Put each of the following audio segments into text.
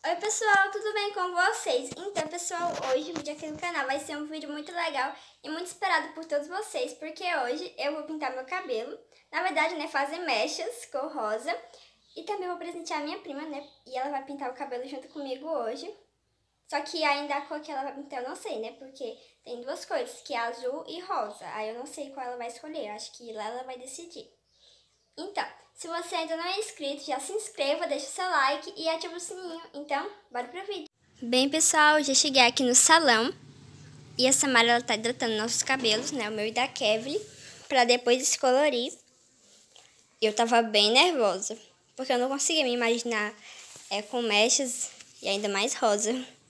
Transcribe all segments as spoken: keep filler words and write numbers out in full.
Oi pessoal, tudo bem com vocês? Então pessoal, hoje o vídeo aqui no canal vai ser um vídeo muito legal e muito esperado por todos vocês, porque hoje eu vou pintar meu cabelo, na verdade, né, fazer mechas cor rosa, e também vou presentear a minha prima, né, e ela vai pintar o cabelo junto comigo hoje. Só que ainda a cor que ela vai pintar eu não sei, né, porque tem duas cores, que é azul e rosa, aí eu não sei qual ela vai escolher, acho que lá ela vai decidir. Então, se você ainda não é inscrito, já se inscreva, deixa o seu like e ativa o sininho. Então, bora pro vídeo. Bem, pessoal, já cheguei aqui no salão e a Samara, ela tá hidratando nossos cabelos, né, o meu e da Kevly, pra depois descolorir. E eu tava bem nervosa, porque eu não conseguia me imaginar é, com mechas e ainda mais rosa.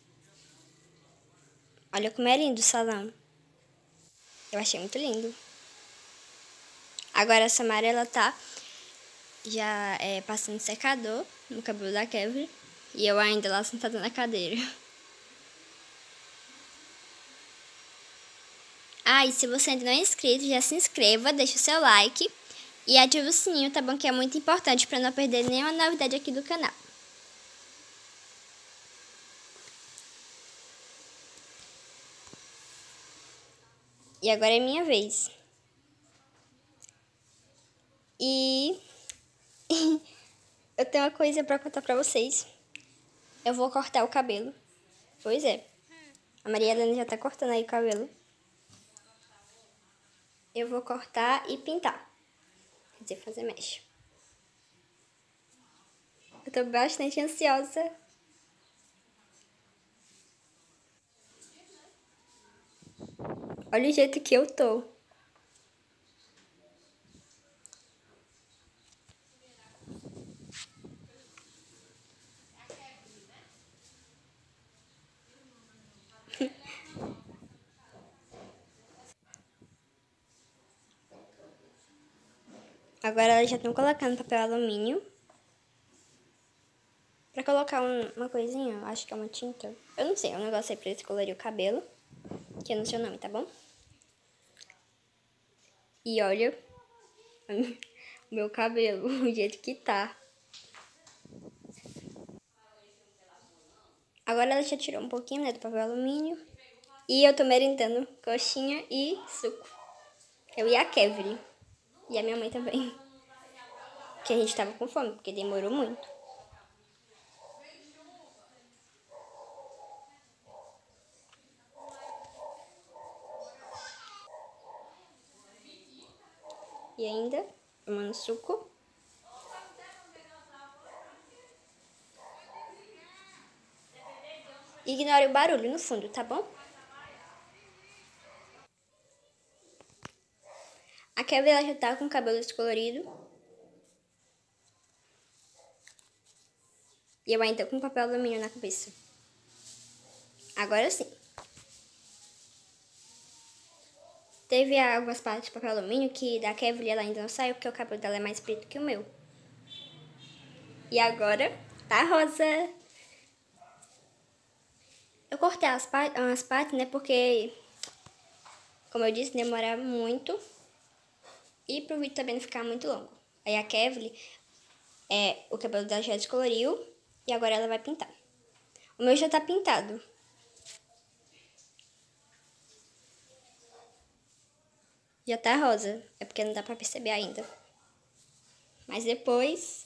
Olha como é lindo o salão. Eu achei muito lindo. Agora a Samara, ela tá já é, passando secador no cabelo da Kevly. E eu ainda lá sentada na cadeira. Ah, e se você ainda não é inscrito, já se inscreva, deixa o seu like e ativa o sininho, tá bom? Que é muito importante para não perder nenhuma novidade aqui do canal. E agora é minha vez. E eu tenho uma coisa pra contar pra vocês. Eu vou cortar o cabelo. Pois é. A Maria Helena já tá cortando aí o cabelo. Eu vou cortar e pintar. Quer dizer, fazer mecha. Eu tô bastante ansiosa. Olha o jeito que eu tô. Agora elas já estão colocando papel alumínio. Pra colocar um, uma coisinha, acho que é uma tinta. Eu não sei, é um negócio aí pra descolorir o cabelo. Que é no seu nome, tá bom? E olha o meu cabelo, o jeito que tá. Agora ela já tirou um pouquinho, né, do papel alumínio. E eu tô merendando coxinha e suco. Eu e a Kevly. E a minha mãe também. Que a gente tava com fome, porque demorou muito. E ainda, tomando suco. Ignore o barulho no fundo, tá bom? A Kevly, ela já tá com o cabelo descolorido. E eu ainda com papel alumínio na cabeça. Agora sim. Teve algumas partes de papel alumínio que da Kevly ela ainda não saiu, porque o cabelo dela é mais preto que o meu. E agora tá rosa. Eu cortei as, par as partes, né, porque, como eu disse, demora muito. E pro vídeo também não ficar muito longo. Aí a Kevly, é, o cabelo dela já descoloriu e agora ela vai pintar. O meu já tá pintado. Já tá rosa, é porque não dá pra perceber ainda. Mas depois...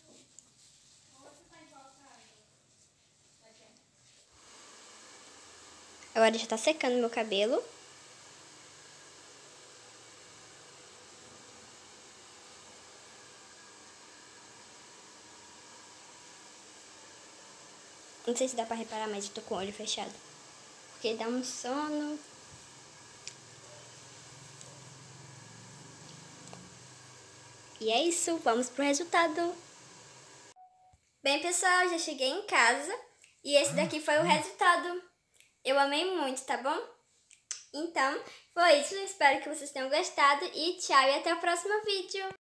Agora já tá secando meu cabelo. Não sei se dá pra reparar, mas eu tô com o olho fechado. Porque dá um sono. E é isso, vamos pro resultado. Bem, pessoal, já cheguei em casa e esse daqui foi o resultado. Eu amei muito, tá bom? Então, foi isso. Espero que vocês tenham gostado e tchau e até o próximo vídeo.